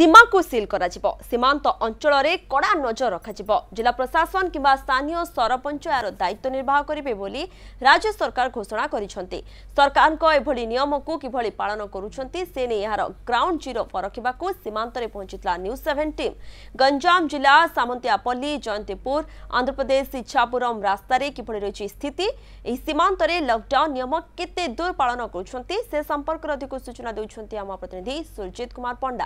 सीमा को सील करा जिवो। सीमांत अंचल रे कड़ा नजर रखा जिवो। जिला प्रशासन किंबा स्थानीय सरपंच यार दायित्व निर्वाह करिवे बोली राज्य सरकार घोषणा करिसंती। सरकार को एभली नियम को किभली पालन करूछंती से ने यार ग्राउंड जीरो परखिबा को सीमांत रे पहुंचितला न्यूज 7 टीम। गंजाम जिला सामंतियापल्ली जयंतीपुर आंध्र प्रदेश इच्छापुरम रास्ता रे किभली रही स्थिति एही सीमांत रे लॉकडाउन नियम केते दूर पालन करूछंती से संपर्क अधिक सूचना देउछंती हम प्रतिनिधि सुरजित कुमार पंडा।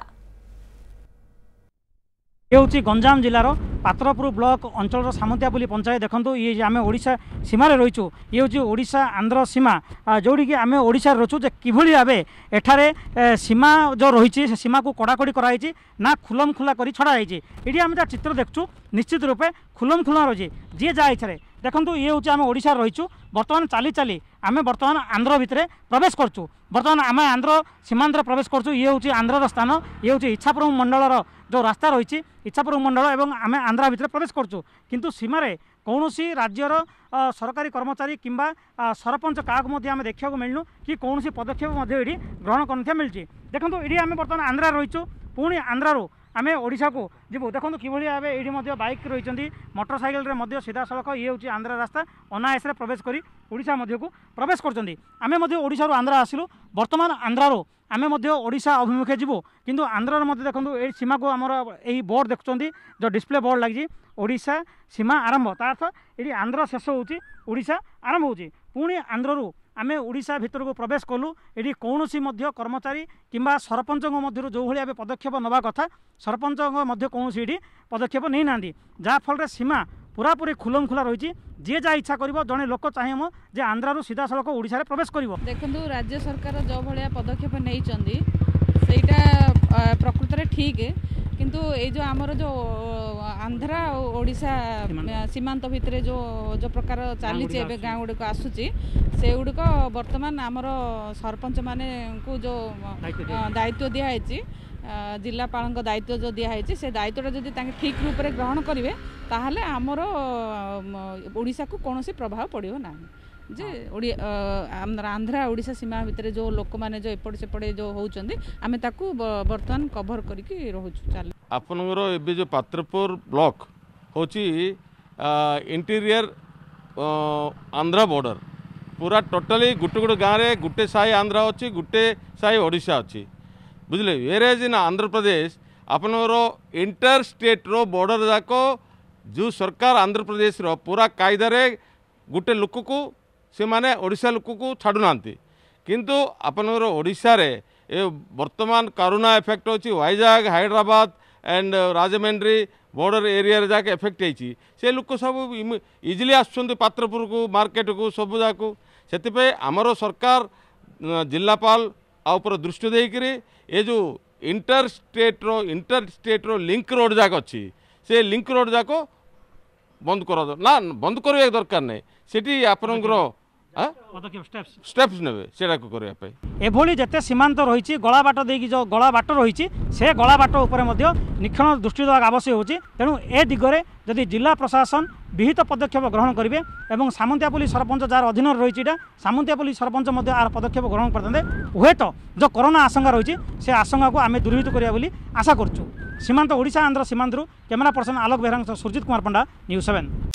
ये हूँ गंजाम जिलार पात्रपुर ब्लॉक अंचल सामंतियापल्ली पंचायत। देखो ये आम ओडिशा सीमार रहीचु। ये हूँ ओडिशा आंध्र सीमा जोड़ी आम ओडिशा रहीचु जे किभली भाबे एठारे सीमा जो रही सीमा को कड़ाकड़ी कराई ना खुलम खुला कर छड़ा ये आम जहाँ चित्र देखु निश्चित रूपे खुलम खुला रही जी जहाँ इच्छा देखो ये हूँ आम ओडिशा रहीचु। बर्तमान चली चली आम बर्तमान आंध्र भितर प्रवेश करचु। बर्तमान आम आंध्र सीमांत प्रवेश करचु। ये हूँ आंध्र स्थान। ये हूँ इच्छापुरम मंडलर जो रास्ता रही इच्छापुरम मंडल एवं आम आंध्रा भितर प्रवेश करचु। किंतु सीमार कौन सी राज्यर सरकारी कर्मचारी किंबा सरपंच क्या आम देखा मिलूँ कि कौन सी पदक्षेप ये ग्रहण कर मिली। देखो ये आम बर्तमान आंध्रा रहीचु। पुणी आंध्रु आम ओडिशा को जीवु। देखो कि भाव ये बाइक रही मोटरसाइकेल सीधा सड़क ये हूँ आंध्र रास्ता अनायास प्रवेश कर ओडिशा को प्रवेश कर ओडिशा आंध्रा आसिलु। बर्तमान आंध्रु आम ओडिशा अभिमुखे जीवु। किंतु आंध्र देखो ये सीमा को आमर यही बोर्ड देखुं जो डिस्प्ले बोर्ड लगी ओडिशा सीमा आरंभ ता अर्थ ये आंध्र शेष होची ओडिशा आरंभ होची। पुणी आंध्रु आम ओडिशा भितर को प्रवेश कलु। ये कौन सी कर्मचारी किंबा सरपंच मध्य जो भाई पदक्षेप नवा कथा सरपंच कौन सी पदक्षेप नहीं ना जहाँफल सीमा पूरापूरी खुलम खुला रही जी जहाँ इच्छा कर जड़े लोक चाहिए जे आंध्रु सीधा सड़क ओडिशा प्रवेश कर। देखो राज्य सरकार जो भाया पदक्षेप नहीं सेटा प्रकृत में ठीक है। किंतु ये जो आमर जो आंध्रा और ओडिशा सीमांत भितर जो जो प्रकार चली गाँ गुड़िक आसूची से गुड़िक बर्तमान आमर सरपंच माने को जो दायित्व दिखाई जिलापाल दायित्व जो दिखाई से दायित्वटा जदि ठीक रूप से ग्रहण करेंगे ताहले आमर ओडिशा को कौन प्रभाव पड़ो ना जे आंध्रा ओडिशा सीमा भितर जो लोक मैंने जो एपट सेपटे जो होती आम ताकू बर्तमान कभर करके रोचु। चल आपनर ए जो पात्रपुर ब्लॉक होची इंटीरियर आंध्रा बॉर्डर पूरा टोटाली गुटे गुटे गाँव में गुटे साई आंध्रा अच्छी गुटे साई ओडिशा अच्छी बुझे। वेरेज इन आंध्र प्रदेश आपनर इंटर स्टेट रो बॉर्डर जाक जो सरकार आंध्र प्रदेश रो पूरा कायदारे गुटे लोक को से माने ओडिशा लोक को छाड़ू ना किंतु आपनर ओडिशा रे ए वर्तमान कोरोना इफेक्ट होची Vizag Hyderabad and Rajahmundry border area रे जाके इफेक्ट होची से लोक सब इजिली आसुछंती पात्रपुर को मार्केट को सब जाकू से आमर सरकार जिलापाल आपर दृष्टि देकरी ये जो इंटर स्टेट रो लिंक रोड जाक अच्छी से लिंक रोड जाक बंद कर ना बंद करवा दरकार नहीं सेठी आपनकर स्टेप्स ने एभली जिते सीमांत रही गला बाट देकी जो गला बाट रही से गला बाट उपर निक्षण दृष्टि देवा आवश्यक होची। तेणु ए दिगरे जदि जिला प्रशासन विहित पदक्षेप ग्रहण करेंगे और सामंतियापल्ली सरपंच जार अधीन रही सामंतियापल्ली सरपंच आर पदक्षेप ग्रहण करते हुए तो जो कोरोना आशंका रही से आशंका को आम दूरीभूत करिया बोली आशा करूँ। सीमांत ओडिशा आंध्र सीमांतरू camera person Alok Behera Surjit Kumar Panda news 7।